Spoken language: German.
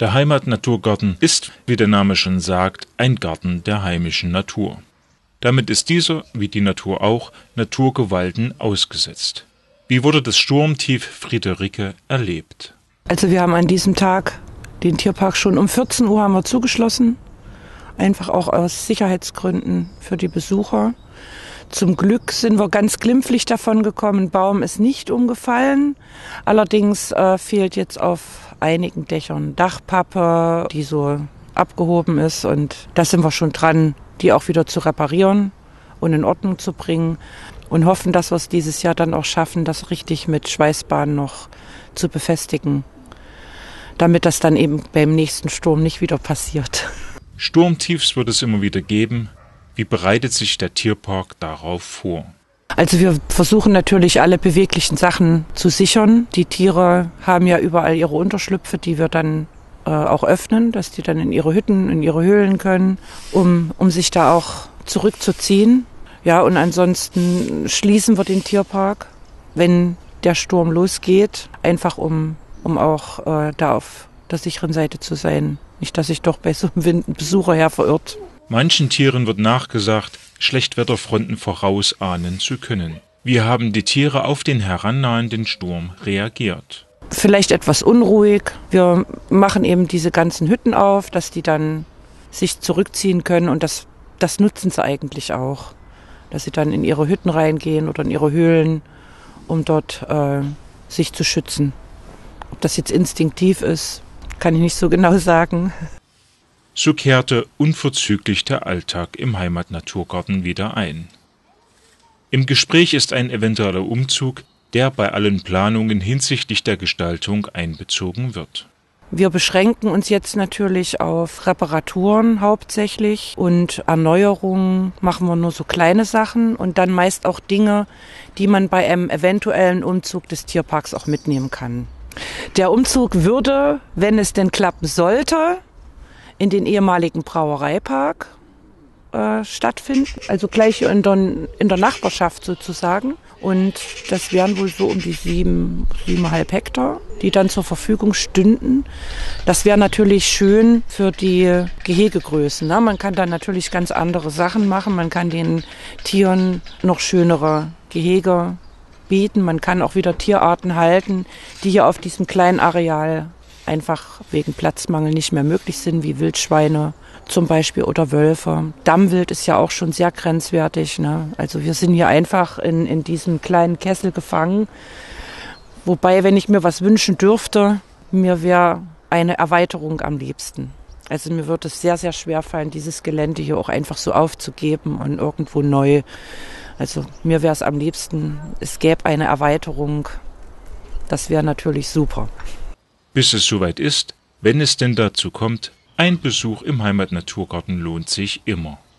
Der Heimatnaturgarten ist, wie der Name schon sagt, ein Garten der heimischen Natur. Damit ist dieser, wie die Natur auch, Naturgewalten ausgesetzt. Wie wurde das Sturmtief Friederike erlebt? Also wir haben an diesem Tag den Tierpark schon um 14 Uhr haben wir zugeschlossen. Einfach auch aus Sicherheitsgründen für die Besucher. Zum Glück sind wir ganz glimpflich davon gekommen. Ein Baum ist nicht umgefallen. Allerdings fehlt jetzt auf einigen Dächern Dachpappe, die so abgehoben ist. Und da sind wir schon dran, die auch wieder zu reparieren und in Ordnung zu bringen. Und hoffen, dass wir es dieses Jahr dann auch schaffen, das richtig mit Schweißbahn noch zu befestigen. Damit das dann eben beim nächsten Sturm nicht wieder passiert. Sturmtiefs wird es immer wieder geben. Wie bereitet sich der Tierpark darauf vor? Also wir versuchen natürlich alle beweglichen Sachen zu sichern. Die Tiere haben ja überall ihre Unterschlüpfe, die wir dann auch öffnen, dass die dann in ihre Hütten, in ihre Höhlen können, um sich da auch zurückzuziehen. Ja, und ansonsten schließen wir den Tierpark, wenn der Sturm losgeht, einfach um auch da auf der sicheren Seite zu sein. Nicht, dass sich doch bei so einem Wind ein Besucher her verirrt. Manchen Tieren wird nachgesagt, Schlechtwetterfronten vorausahnen zu können. Wie haben die Tiere auf den herannahenden Sturm reagiert? Vielleicht etwas unruhig. Wir machen eben diese ganzen Hütten auf, dass die dann sich zurückziehen können. Und das nutzen sie eigentlich auch. Dass sie dann in ihre Hütten reingehen oder in ihre Höhlen, um dort sich zu schützen. Ob das jetzt instinktiv ist, kann ich nicht so genau sagen. So kehrte unverzüglich der Alltag im Heimatnaturgarten wieder ein. Im Gespräch ist ein eventueller Umzug, der bei allen Planungen hinsichtlich der Gestaltung einbezogen wird. Wir beschränken uns jetzt natürlich auf Reparaturen hauptsächlich und Erneuerungen machen wir nur so kleine Sachen und dann meist auch Dinge, die man bei einem eventuellen Umzug des Tierparks auch mitnehmen kann. Der Umzug würde, wenn es denn klappen sollte, in den ehemaligen Brauereipark stattfinden, also gleich in der Nachbarschaft sozusagen. Und das wären wohl so um die 7,5 Hektar, die dann zur Verfügung stünden. Das wäre natürlich schön für die Gehegegrößen. Ne? Man kann dann natürlich ganz andere Sachen machen. Man kann den Tieren noch schönere Gehege bieten. Man kann auch wieder Tierarten halten, die hier auf diesem kleinen Areal einfach wegen Platzmangel nicht mehr möglich sind, wie Wildschweine zum Beispiel oder Wölfe. Dammwild ist ja auch schon sehr grenzwertig. Ne? Also wir sind hier einfach in diesem kleinen Kessel gefangen. Wobei, wenn ich mir was wünschen dürfte, mir wäre eine Erweiterung am liebsten. Also mir würde es sehr, sehr schwer fallen, dieses Gelände hier auch einfach so aufzugeben und irgendwo neu. Also mir wäre es am liebsten, es gäbe eine Erweiterung. Das wäre natürlich super. Bis es soweit ist, wenn es denn dazu kommt, ein Besuch im Heimatnaturgarten lohnt sich immer.